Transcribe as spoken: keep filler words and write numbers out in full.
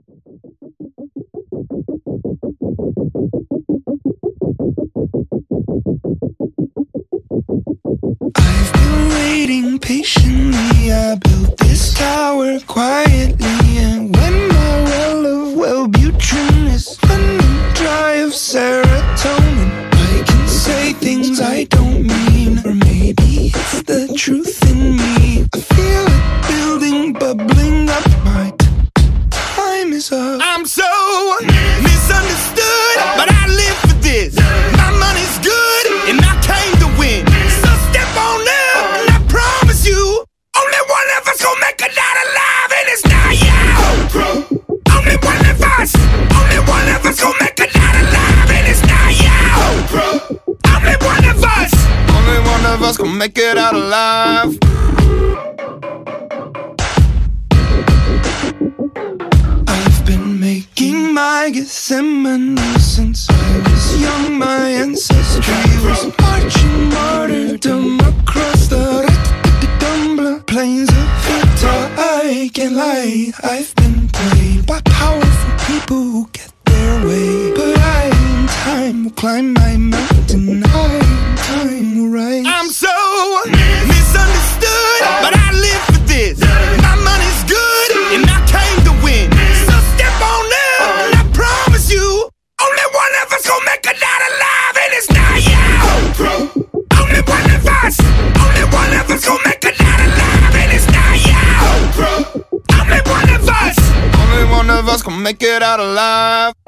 I've been waiting patiently. I built this tower quietly, and when my well of Wellbutrin is running dry of serotonin, I can say things I don't mean, or maybe it's the truth in me. I feel it building, bubbling up. My time is up. I'm so misunderstood, but I live for this. My money's good, and I came to win. So step on up, and I promise you, only one of us gon' make it out alive, and it's not you. Only one of us, only one of us gon' make it out alive, and it's not you. Only one of us, only one of us gon' make it out alive. I've been making my Gethsemane since I was young. My ancestry was marching martyrdom across the Dumbler plains of Utah. I can't lie, I've been played by powerful people who get their way, but I, in time, will climb my mountain. I, in time, will rise. I'm so misunderstood, but I live for this. My money's good, and I came to win. So step on up, and I promise you, only one of us gon' make it out alive, and it's not you. Only one of us, only one of us gon' make it out alive, and it's not you. Only one of us, only one of us gon' make it out alive.